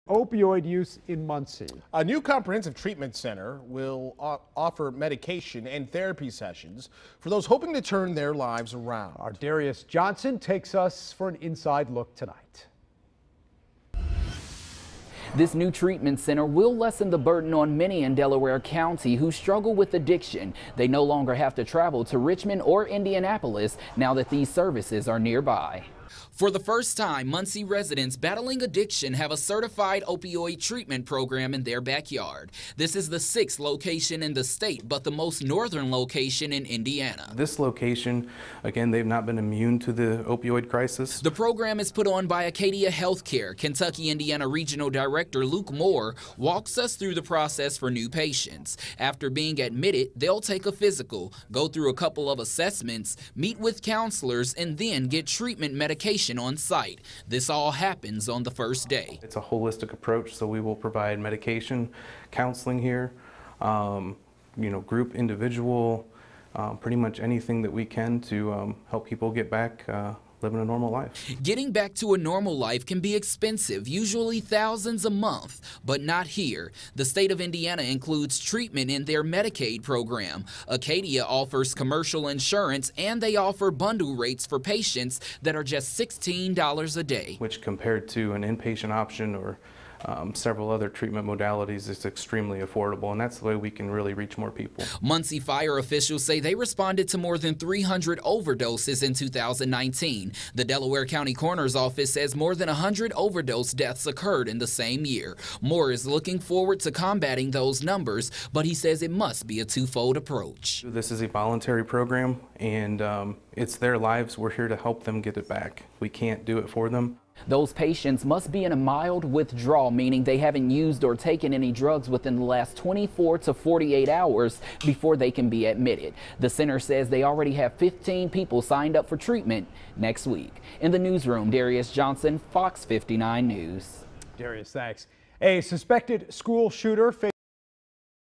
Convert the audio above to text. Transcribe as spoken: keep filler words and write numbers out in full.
opioid use in Muncie. A new comprehensive treatment center will offer medication and therapy sessions for those hoping to turn their lives around. Our Darius Johnson takes us for an inside look tonight. This new treatment center will lessen the burden on many in Delaware County who struggle with addiction. They no longer have to travel to Richmond or Indianapolis now that these services are nearby. For the first time, Muncie residents battling addiction have a certified opioid treatment program in their backyard. This is the sixth location in the state, but the most northern location in Indiana. This location, again, they've not been immune to the opioid crisis. The program is put on by Acadia Healthcare. Kentucky, Indiana Regional Director Luke Moore walks us through the process for new patients. After being admitted, they'll take a physical, go through a couple of assessments, meet with counselors, and then get treatment medication on site. This all happens on the first day. It's a holistic approach, so we will provide medication, counseling here, um, you know, group, individual, uh, pretty much anything that we can to um, help people get back uh, living a normal life. Getting back to a normal life can be expensive, usually thousands a month, but not here. The state of Indiana includes treatment in their Medicaid program. Acadia offers commercial insurance, and they offer bundle rates for patients that are just sixteen dollars a day. Which compared to an inpatient option or Um, several other treatment modalities is extremely affordable, and that's the way we can really reach more people. Muncie fire officials say they responded to more than three hundred overdoses in two thousand nineteen. The Delaware County Coroner's Office says more than one hundred overdose deaths occurred in the same year. Moore is looking forward to combating those numbers, but he says it must be a twofold approach. This is a voluntary program, and um, it's their lives. We're here to help them get it back. We can't do it for them. Those patients must be in a mild withdrawal, meaning they haven't used or taken any drugs within the last twenty-four to forty-eight hours before they can be admitted. The center says they already have fifteen people signed up for treatment next week. In the newsroom, Darius Johnson, Fox fifty-nine News. Darius, thanks. A suspected school shooter